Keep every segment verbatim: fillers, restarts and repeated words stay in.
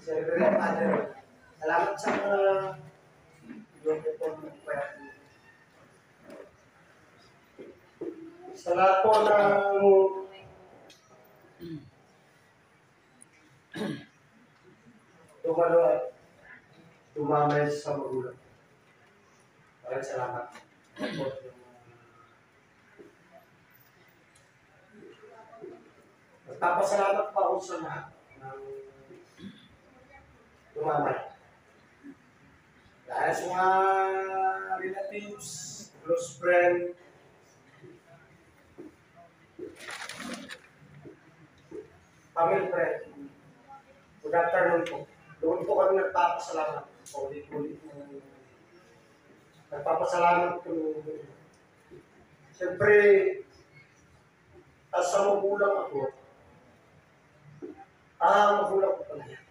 Sir Reverend Father, salamat sa mga beautiful prayer. Sa lahat po ng tumalo at tumamay sa magulang. Maraming salamat. Nagpapasalamat pa ako sa lahat ng tumamay. Dahil sa mga relatives, close friend, family friend, good afternoon po. Doon po kami nagpapasalamat. Ulit-ulit na nagpapasalamat po. Siyempre, as sa magulang ako, ah, magulang ko pala yan.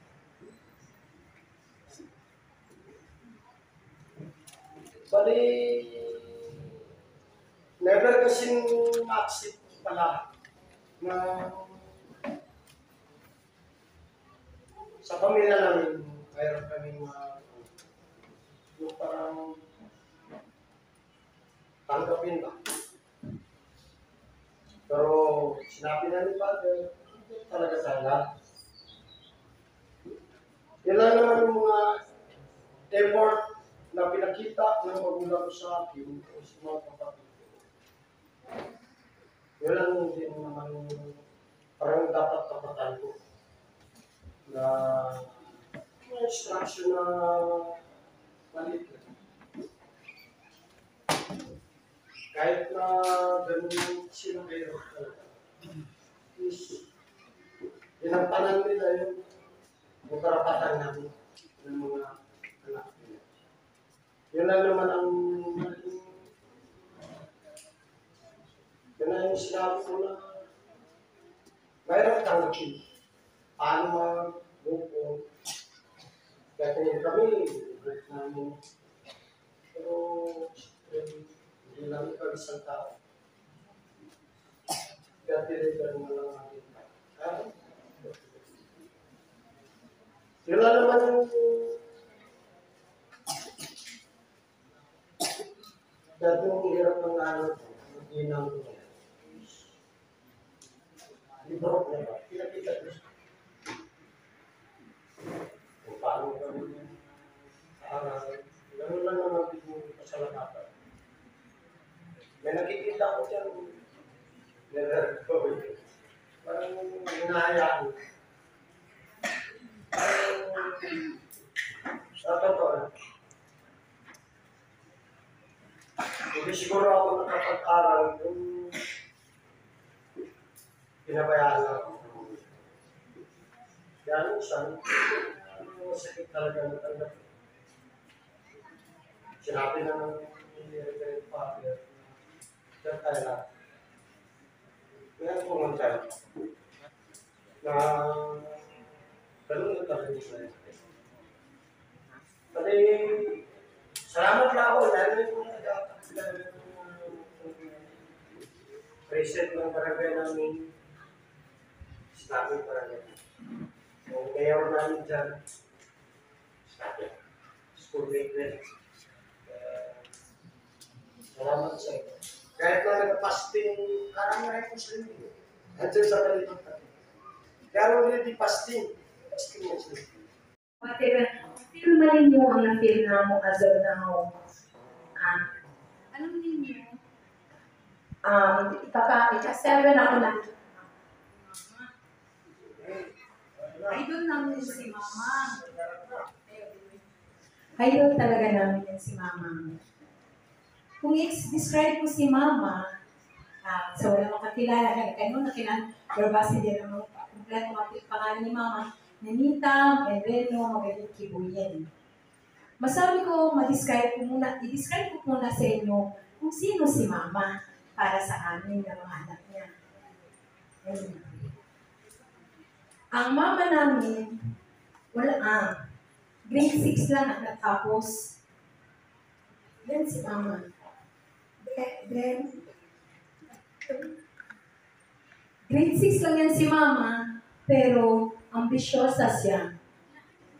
Bali, never kasing ma-accept pala na sa pamilya namin, mayroon kaming uh, yung parang tanggapin ba. Pero sinabi na ni Father, talaga sana. Yan lang naman yung mga effort na pinakita ng magulang ko sa akin o sa mga kapatid ko. Yan lang din naman parang dapat kapatan ko na may instruction na maliit. Kahit na ganun sila kayo is pinampanan nila yung yung karapatan namin ng mga anak nila. Yun lang naman ang yun na yung sinabi ko na mayroon tanggapin. Paano mag-buko? Kahit ngayon kami, break namin. Pero, hindi lang ikaw isang tao. Kaya deliver mo lang natin. Ah, yun lang naman yung dati yung hirap ng ano, hindi nang libro na ba? Pinakita ko siya. Kung paano kami aral, gano'n lang naman yung pasalamatan. May nakikita ko dyan, nire-record ko yun. Parang hinahayaan. Parang sa totoo. Hindi siguro ako nakapag-aral kung pinabayaan lang ako. Kaya minsan, sakit talaga na tanggap. Sinabi na ng Reverend Father, dyan tayo lang. Kaya pumunta na ganun na talaga sa'yo. Pati, salamat lang ako dahil may mga present ng barangay namin. Sinabi barangay. Yung mayor namin dyan, sinabi. School maker. Salamat sa iyo. Kahit na nag-fasting, karang-karang Muslim din. Andiyan sa kalipat natin. Kaya already fasting. Fasting Muslim. Feel ba ninyo ang na-feel na mo as of now? Um, Anong ninyo? Um, ipaka, ika-seven ako na. Idol namin si Mama. Idol talaga namin yan si Mama. Kung i-describe ko si Mama, uh, so wala makakilala, kayo nakilala, verbasi din ang mga kompleto mga pangalan ni Mama, Nenita, Benveno, Magaling Kibuyen. Masabi ko, ma-describe ko muna, i-describe ko muna sa inyo kung sino si Mama para sa amin na mga anak niya. Ayun. Ang mama namin, wala ah, grade six lang at natapos. Then si Mama. Then, grade six lang yan si Mama, pero ambisyosa siya.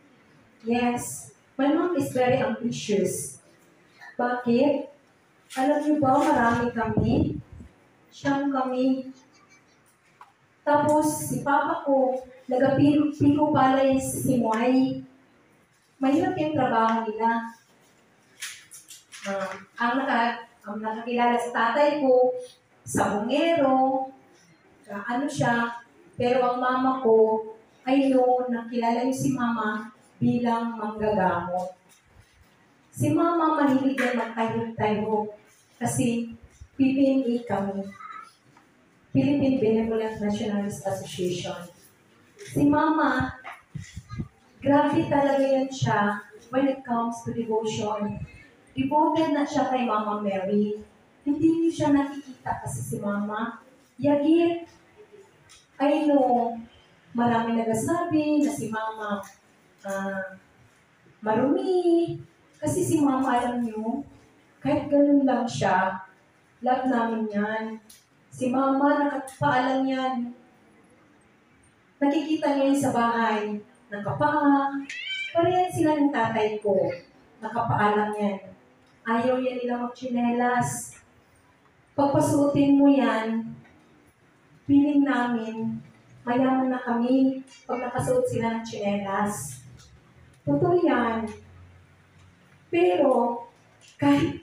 Yes, my mom is very ambitious. Bakit? Alam niyo ba, marami kami. Siyam kami. Tapos, si Papa ko, nagapiko pala yung simway. Mahirap yung trabaho nila. Uh, ang, naka, ang nakakilala sa tatay ko, sabongero, uh, ano siya, pero ang mama ko, ay no, nakilala niyo si mama bilang manggagamot. Si mama mahilig na magtayo-tayo kasi P B N A kami. Philippine Benevolent Nationalist Association. Si mama, grabe talaga yan siya when it comes to devotion. Devoted na siya kay Mama Mary. Hindi niyo siya nakikita kasi si mama. Yagit, I know, marami nagsasabi na si mama uh, marumi. Kasi si mama, alam niyo, kahit ganun lang siya, love namin yan. Si mama, nakapaalam yan. Nakikita niya yun sa bahay. Nakapaa. Parehan sila ng tatay ko. Nakapaalam yan. Ayaw yan nila magchinelas. Pagpasuotin mo yan, feeling namin, mayaman na kami pag nakasuot sila ng chinelas. Totoo yan. Pero, kahit,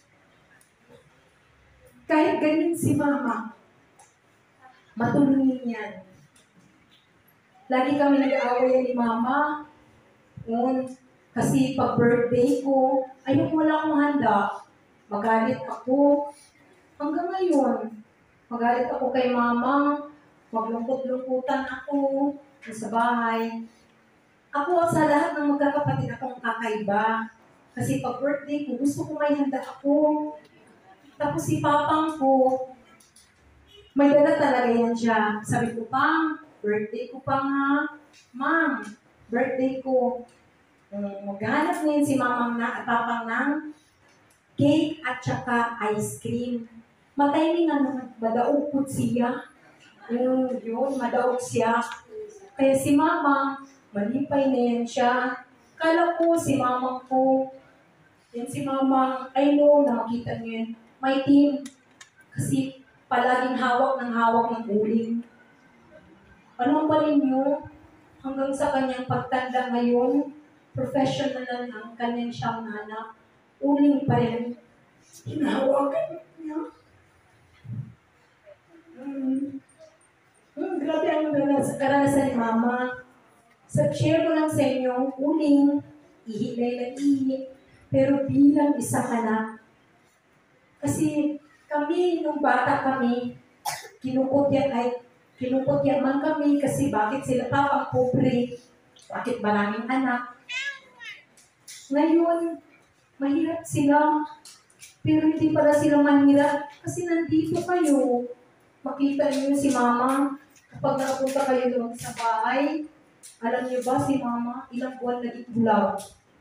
kahit ganyan si mama, matulungin yan. Lagi kami nag-aaway ni mama. Noon, kasi pag birthday ko, ayun wala akong handa. Magalit ako. Hanggang ngayon, magalit ako kay mama. Maglungkot-lungkutan ako sa bahay. Ako sa lahat ng magkakapatid akong kakaiba. Kasi pag birthday ko, gusto ko may handa ako. Tapos si papang ko, may dala talaga yan siya. Sabi ko, Pang, birthday ko pa nga. Ma'am, birthday ko. Um, maghanap ngayon si mamang na at papang ng cake at saka ice cream. Matay ni nga naman, madaog po siya. Um, yun, madaog siya. Kaya si mama, malipay na yan siya. Kala ko si mamang ko, yan si mama, I know na makita niyo yun. May team, kasi palaging hawak ng hawak ng uling. Ano pa rin niyo, hanggang sa kanyang pagtanda ngayon, professional na ang kanyang siyang anak, uling pa rin. Hinahawakan niya. Hmm. Hmm, grabe ang karanasan ni mama. Sa share ko lang sa inyo, uling, ihilay na ihi, pero bilang isang anak. Kasi kami, nung bata kami, kinukutyan ay kinukutyan man kami kasi bakit sila papang pobre, bakit maraming anak. Ngayon, mahirap sila, pero hindi pala sila mahirap kasi nandito kayo. Makita niyo si mama, kapag nakapunta kayo doon sa bahay, alam niyo ba si mama, ilang buwan naging bulag.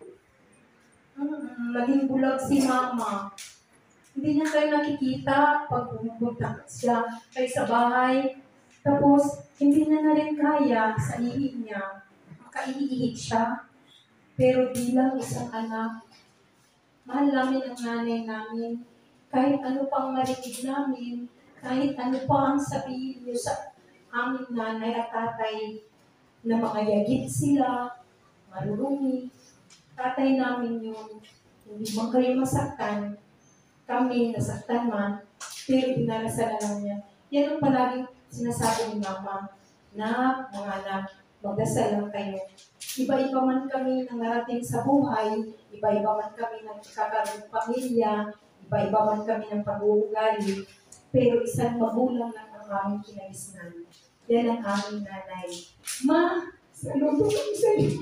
Hmm, naging bulag si mama. Hindi niya kayo nakikita pag pumunta siya kayo sa bahay. Tapos, hindi niya na rin kaya sa ihi niya. Makaiihig siya. Pero bilang isang anak, mahal namin ang nanay namin. Kahit ano pang marinig namin, kahit ano pa ang sabihin niyo sa aming nanay at tatay, na mga yagit sila, marurumi. Tatay namin yun. Hindi man kayo masaktan, kami nasaktan man, pero dinarasalan lang niya. Yan ang palaging sinasabi ni mama, na mga anak, magdasal lang kayo. Iba-iba man kami nang narating sa buhay, iba-iba man kami ng kakaroon ng pamilya, iba-iba man kami ng pag-uugali, pero isang magulang lang ang aming kinagisnan. Yan ang aming nanay. Ma, saludo kami sa iyo.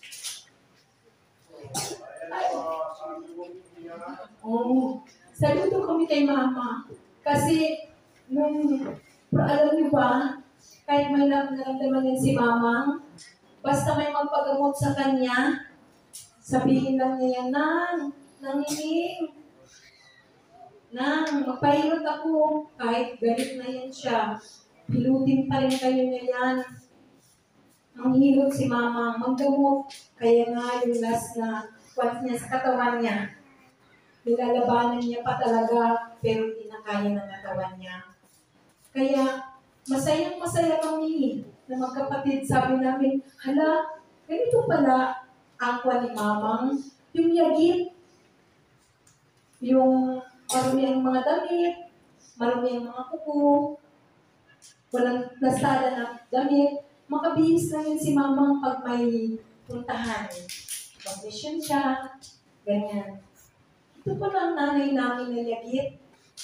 Oh, saludo kami kay mama. Kasi, nung, alam niyo ba, kahit may naramdaman yan si mama, basta may magpagamot sa kanya, sabihin lang niya yan, Nang, nanginig. Nang, magpahilot ako, kahit galit na yan siya, pilutin pa rin kayo niya yan. ang hirot si mama, magdamot. Kaya nga yung last na kwan niya sa katawan niya, nilalabanan niya pa talaga, pero hindi na kaya ng katawan niya. Kaya masayang masaya kami na magkapatid. Sabi namin, hala, ganito pala ang kwan ni mamang, yung yagit, yung marumi ang mga damit, marumi ang mga kuko, walang lasada na damit. Makabihis lang yun si mamang pag may puntahan. Mag-mission siya, ganyan. Ito pa lang nanay namin na yagit.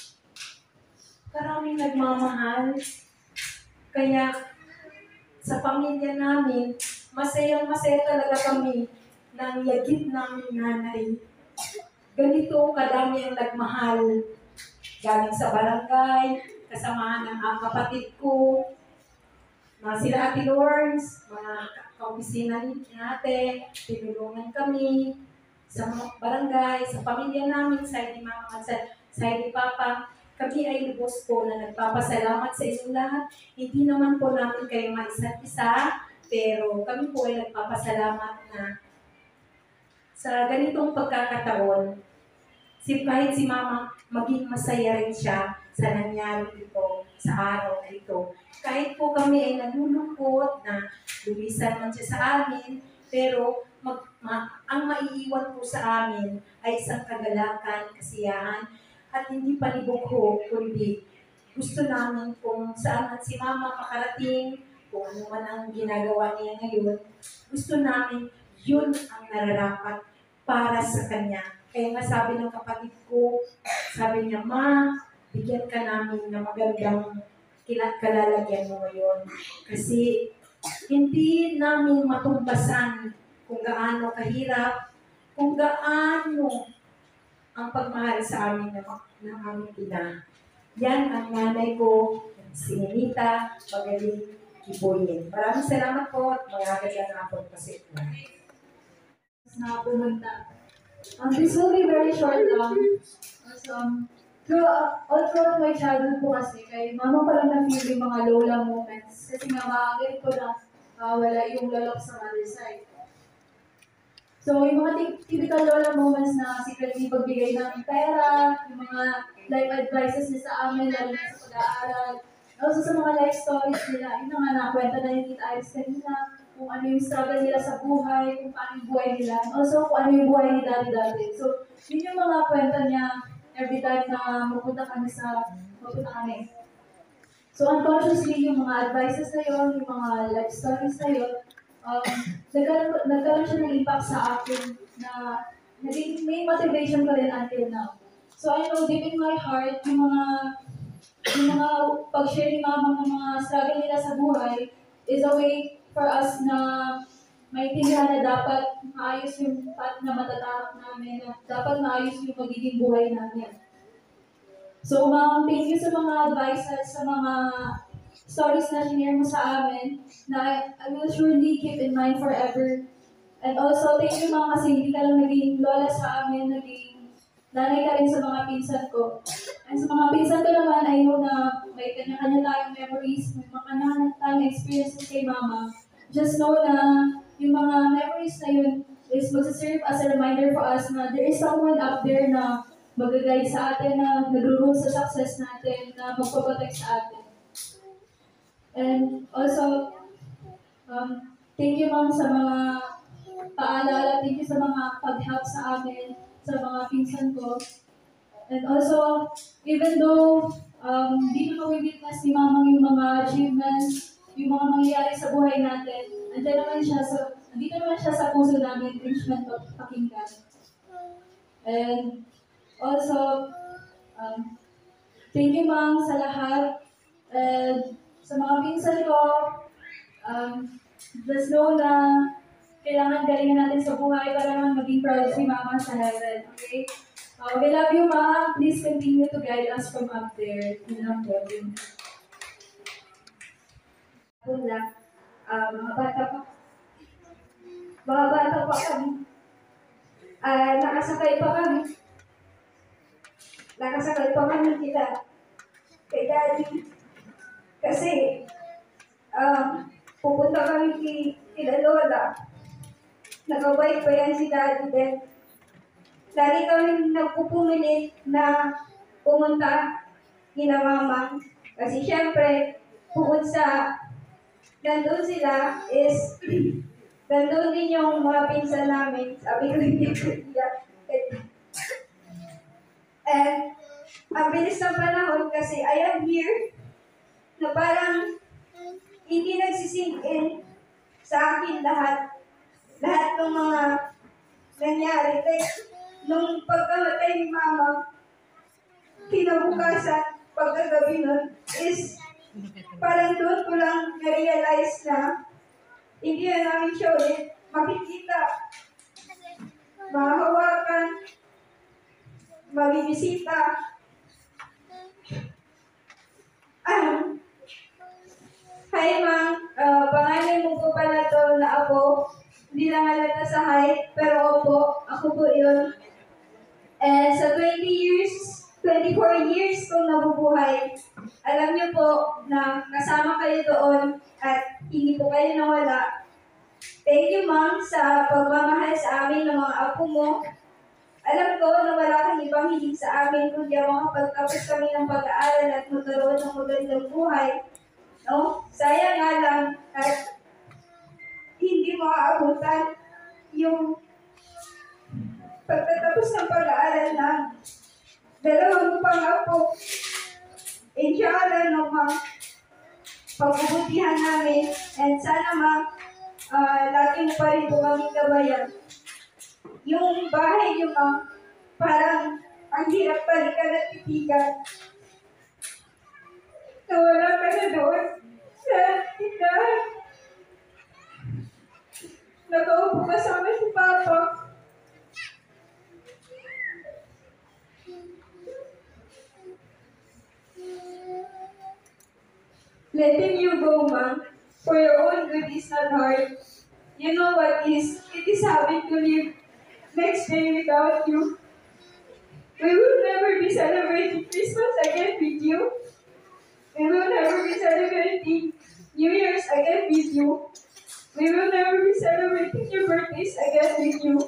Karaming nagmamahal. Kaya sa pamilya namin, masayang-masaya talaga kami ng yagit namin nanay. Ganito kadami ang nagmahal. Galing sa barangay, kasamahan ng ang kapatid ko, mga sila Ate Lawrence, mga kaopisina natin, tinulungan kami sa mga barangay, sa pamilya namin, sa ni mama at sa, sa ni papa. Kami ay lubos po na nagpapasalamat sa inyong lahat. Hindi naman po namin kayo maisa't isa, pero kami po ay nagpapasalamat na sa ganitong pagkakataon, si kahit si mama, maging masaya rin siya sa nangyari ito, sa araw na ito. Kahit po kami ay nalulungkot na lumisan man siya sa amin, pero mag, ma, ang maiiwan po sa amin ay isang kagalakan, kasiyahan, at hindi palibog-ho, kundi gusto namin kung saan man si mama makarating, kung ano man ang ginagawa niya ngayon, gusto namin yun ang nararapat para sa kanya. Kaya nga sabi ng kapatid ko, sabi niya, ma, bigyan ka namin ng magandang kalalagyan mo ngayon. Kasi hindi namin matumbasan kung gaano kahirap, kung gaano ang pagmahal sa amin ng, ng aming ina. Yan ang nanay ko, si Ninita, magaling kibuyin. Maraming salamat po at magaganda na po kasi ito. Na pumunta. Um, this will be very short lang. So, um, through, uh, all throughout my childhood po kasi, kay mama pa lang na-feel yung mga lola moments. Kasi nga, makakit ko na uh, wala yung lolok sa mother side. So, yung mga t- typical lola moments na secretly pagbigay ng pera, yung mga life advices niya sa amin, lalo na sa pag-aaral. Also sa mga life stories nila, yun na nga nakwenta na yung Tita Iris kanina, kung ano yung struggle nila sa buhay, kung paano yung buhay nila, and also kung ano yung buhay ni Daddy dati. So, yun yung mga kwenta niya every time na mapunta kami sa, mapunta kami. So, unconsciously, yung mga advices na yun, yung mga life stories na yun, um, nagkaroon, nagkaroon siya ng impact sa akin na naging main motivation ko rin until now. So, I know deep in my heart, yung mga yung mga pag-share ni mama ng mga struggle nila sa buhay is a way for us na maintindihan na dapat maayos yung path na matatahak namin, na dapat maayos yung magiging buhay namin. So, ma'am, thank you sa mga advices, sa mga stories na sinare mo sa amin, na I will surely keep in mind forever. And also, thank you ma'am kasi hindi ka lang naging lola sa amin, naging nanay ka rin sa mga pinsan ko. And sa mga pinsan ko naman, I know na may kanya-kanya tayong memories, may mga kanya tayong experiences kay mama. Just know na yung mga memories na yun is magsaserve as a reminder for us na there is someone up there na mag-guide sa atin, na nag-rule sa success natin, na magpaprotect sa atin. And also, um, thank you ma'am sa mga paalala, thank you sa mga pag-help sa amin, sa mga pinsan ko. And also, even though um, di na mawibitness ni Mamang yung mga achievements, yung mga mangyayari sa buhay natin, nandiyan naman siya sa, nandito naman siya sa puso namin, encouragement of pakinggan. And also, um, thank you Ma'am sa lahat. And sa mga pinsan ko, um, just know na kailangan galingan natin sa buhay para naman maging proud si Mama sa heaven. Okay? Uh, we love you, Mom. Please continue to guide us from up there. Yun lang po. Wala. Uh, mga bata pa. Mga bata pa kami. Uh, nakasakay pa kami. Nakasakay pa kami kita. Kay Daddy. Kasi, um, pupunta kami kay, kila Lola. Nagabait pa yan si Daddy din. Lagi kami nagpupumilit na pumunta kina Mama. Kasi syempre, bukod sa nandun sila is nandun din yung mga pinsan namin. Sabi ko hindi ko iyak. And ang bilis ng panahon kasi I am here na parang hindi nagsisink in sa akin lahat. Lahat ng mga nangyari. Like, nung pagkamatay ni Mama, kinabukasan, pagkagabi nun, is parang doon ko lang na-realize na hindi na namin siya ulit makikita, mahahawakan, mabibisita. Ah, hi ma'am, uh, pangalan mo po pala to na ako. Hindi lang halata sa height, pero opo, ako po yun. And sa twenty years, twenty-four years kong nabubuhay, alam niyo po na kasama kayo doon at hindi po kayo nawala. Thank you ma'am sa pagmamahal sa amin ng mga apo mo. Alam ko na wala kang ibang hiling sa amin kundi ang makapagtapos kami ng pag-aaral at magkaroon ng magandang buhay. No? Sayang nga lang at hindi makaabutan yung pagtatapos ng pag-aaral na dalawang pang apo. Inshallah no ma'am, pagbubutihan namin and sana ma'am, uh, lagi mo pa rin po kami gabayan. Yung bahay niyo ma'am, parang ang hirap balikan at titigan. Nawala ka na doon sa tindahan. Nakaupo kasama si Papa. Letting you go, ma'am, for your own good is not hard. You know what is, it is having to live next day without you. We will never be celebrating Christmas again with you. We will never be celebrating New Year's again with you. We will never be celebrating your birthdays again with you.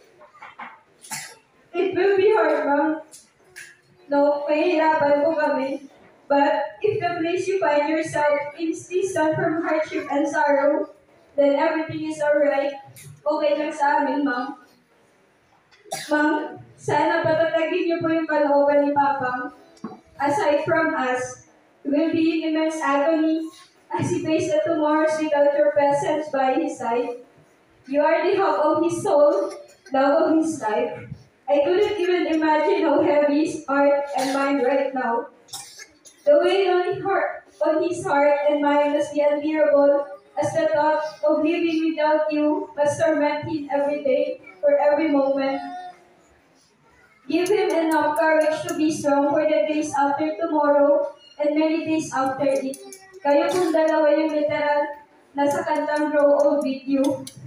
It will be hard, ma'am. No, mahihirapan po kami. But if the place you find yourself is distant from hardship and sorrow, then everything is alright. Okay lang sa amin, ma'am. Ma'am, sana patatagin niyo po yung kalooban ni Papang. Aside from us, we will be in immense agony as he faced the tomorrows without your presence by his side. You are the hope of his soul, love of his life. I couldn't even imagine how heavy his heart and mind right now. The weight on his heart, on his heart and mind must be unbearable, as the thought of living without you must torment him every day or every moment. Give him enough courage to be strong for the days after tomorrow and many days after it. Kayo kung dalawa yung literal na sa kantang Grow Old With You.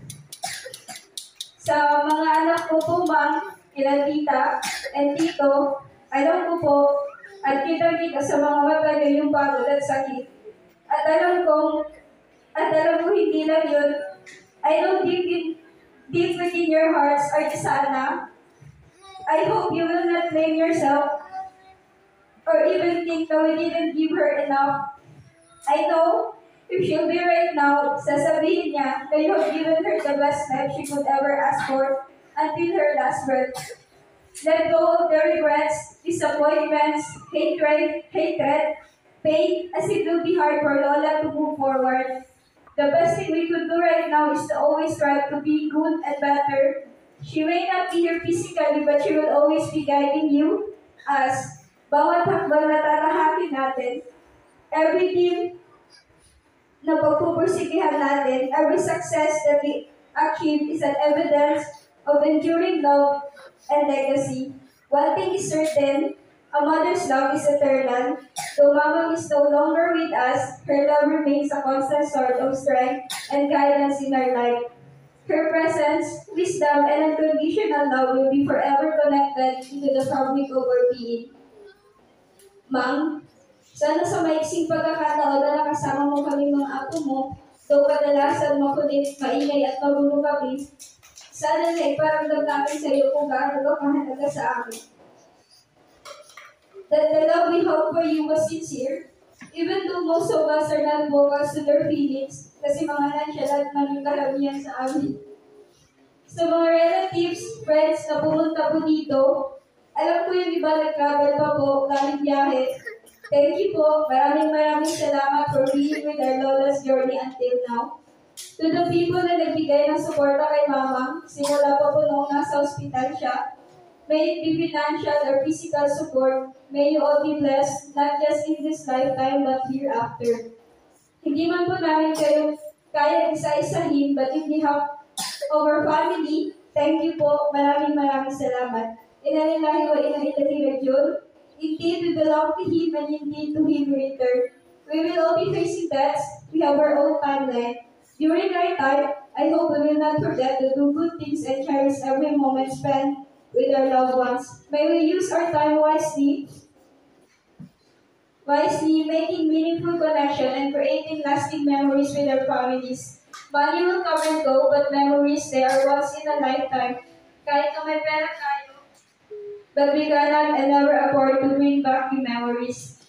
Sa mga anak ko po, ma'am, ilang tita and tito, alam ko po at kita-kita sa mga mata niyo yung pagod at sakit. At alam kong, at alam ko hindi lang yun, I know deep, in, deep within your hearts are the sana. I hope you will not blame yourself or even think that we didn't give her enough. I know if she'll be right now, sasabihin niya that you have given her the best life she could ever ask for until her last breath. Let go of the regrets, disappointments, hatred, hatred, pain, as it will be hard for Lola to move forward. The best thing we could do right now is to always strive to be good and better. She may not be here physically, but she will always be guiding you as bawat hakbang na tatahakin natin, every team na pagpupursigihan natin, every success that we achieve is an evidence of enduring love and legacy. One thing is certain, a mother's love is eternal. Though Mama is no longer with us, her love remains a constant source of strength and guidance in our life. Her presence, wisdom, and unconditional love will be forever connected into the fabric of our being. Ma'am, sana sa maiksing pagkakataon na nakasama mo kami mga apo mo, Though kadalasan makulit, maingay at magulo kami, sana na iparamdam namin sa iyo kung gaano ka mahalaga sa amin. That the love we have for you was sincere, even though most of us are not vocal to their feelings, kasi mga nonchalant man yung karamihan sa amin. Sa mga relatives, friends na pumunta po dito, alam ko yung iba nag-travel pa po, galing biyahe. Thank you po. Maraming maraming salamat for being with our Lola's journey until now. To the people na nagbigay ng suporta kay Mama, simula pa po noong nasa ospital siya, may it be financial or physical support, may you all be blessed, not just in this lifetime, but hereafter. Hindi man po namin kayo kaya isa-isahin, but in behalf of our family, thank you po. Maraming maraming salamat. Inalilahi wa inalilahi radyol. Indeed, we belong to Him, and indeed to Him we return. We will all be facing deaths. We have our own timeline. During our time, I hope we will not forget to do good things and cherish every moment spent with our loved ones. May we use our time wisely, wisely making meaningful connection and creating lasting memories with our families. Money will come and go, but memories, they are once in a lifetime. Kahit na may pera tayo, but we cannot and never afford to bring back the memories.